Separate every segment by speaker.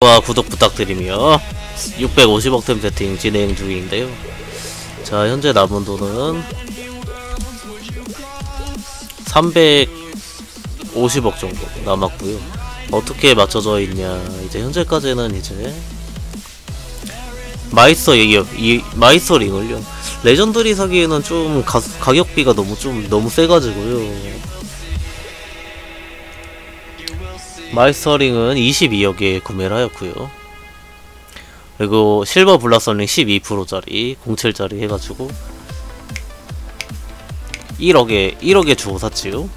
Speaker 1: 좋아요와 구독 부탁드리며 650억 템 세팅 진행 중인데요. 자, 현재 남은 돈은 350억 정도 남았고요. 어떻게 맞춰져 있냐, 이제 현재까지는 이제 마이스터 링을요, 레전드리 사기에는 좀 가격비가 너무 세가지고요. 마이스터링은 22억에 구매를 하였고요. 그리고 실버 블라썸링 12%짜리 07짜리 해가지고 1억에 주고 샀지요.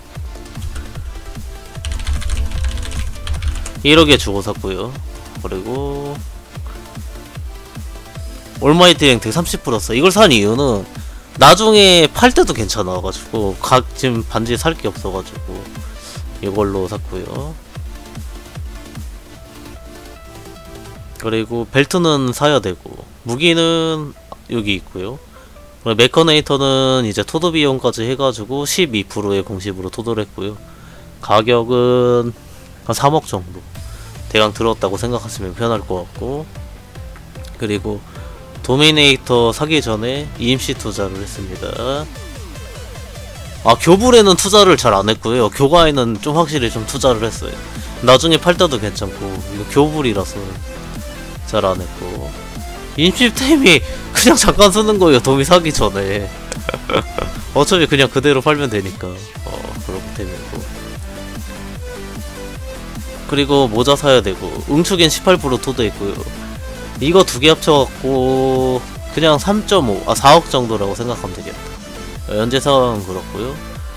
Speaker 1: 1억에 주고 샀고요. 그리고 올마이트 랭텍 30% 이걸 산 이유는 나중에 팔 때도 괜찮아가지고, 지금 반지 살 게 없어가지고 이걸로 샀고요. 그리고 벨트는 사야 되고, 무기는 여기 있고요. 메커네이터는 이제 토드 비용까지 해가지고 12%의 공시부로 토드를 했고요. 가격은 한 3억 정도 대강 들었다고 생각하시면 편할 것 같고, 그리고 도미네이터 사기 전에 EMC 투자를 했습니다. 교불에는 투자를 잘 안 했고요. 교가에는 좀 확실히 좀 투자를 했어요. 나중에 팔 때도 괜찮고, 이거 교불이라서 잘 안 했고, 임시템이 그냥 잠깐 쓰는 거예요. 도미 사기 전에. 어차피 그냥 그대로 팔면 되니까. 그런 템이고. 그리고 모자 사야 되고, 응축엔 18% 토드 있고요. 이거 두 개 합쳐갖고 그냥 4억 정도라고 생각하면 되겠다. 현재 상황은 그렇고요.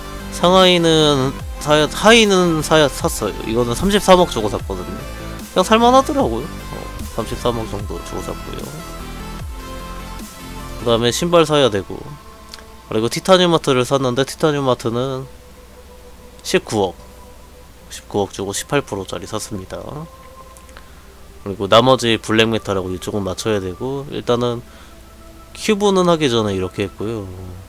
Speaker 1: 하이는 샀어요. 이거는 33억 주고 샀거든요. 그냥 살만하더라고요. 33억 정도 주고 샀고요. 그 다음에 신발 사야 되고, 그리고 티타늄 마트를 샀는데, 티타늄 마트는 19억 주고 18%짜리 샀습니다. 그리고 나머지 블랙메탈하고 이쪽은 맞춰야 되고, 일단은 큐브는 하기 전에 이렇게 했고요.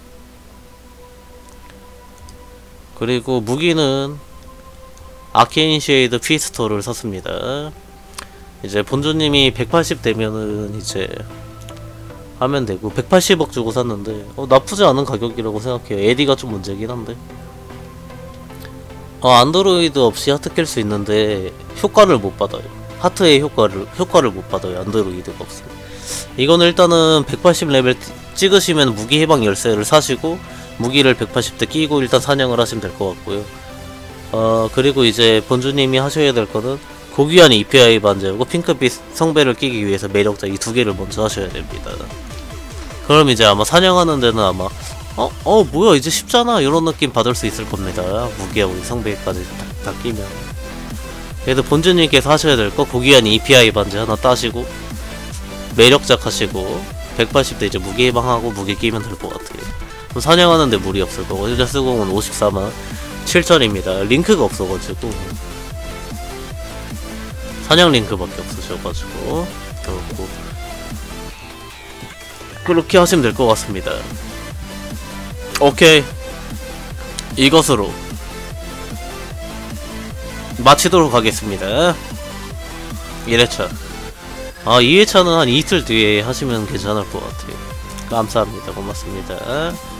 Speaker 1: 그리고 무기는 아케인 쉐이드 피스톨을 샀습니다. 이제 본주님이 180 되면은 이제 하면 되고, 180억 주고 샀는데 나쁘지 않은 가격이라고 생각해요. 에디가 좀 문제긴 한데, 안드로이드 없이 하트 깰 수 있는데 효과를 못 받아요. 하트의 효과를 못 받아요. 안드로이드가 없어요. 이거는 일단은 180레벨 찍으시면 무기 해방 열쇠를 사시고, 무기를 180대 끼고 일단 사냥을 하시면 될 것 같고요. 그리고 이제 본주님이 하셔야 될 거는 고귀한 EPI 반지하고 핑크빛 성배를 끼기 위해서 매력자 이 두 개를 먼저 하셔야 됩니다. 그럼 이제 아마 사냥하는 데는 아마 뭐야 이제 쉽잖아 이런 느낌 받을 수 있을 겁니다. 무기하고 성배까지 다 끼면. 그래도 본주님께서 하셔야 될 거, 고귀한 EPI 반지 하나 따시고 매력작 하시고 180대 이제 무기 해방하고 무기 끼면 될 것 같아요. 그럼 사냥하는데 무리 없을 거고, 현재 쓰공은 54만 7천입니다. 링크가 없어가지고, 사냥 링크밖에 없으셔가지고 그렇게 하시면 될 것 같습니다. 오케이, 이것으로 마치도록 하겠습니다. 1회차. 2회차는 한 이틀 뒤에 하시면 괜찮을 것 같아요. 감사합니다. 고맙습니다.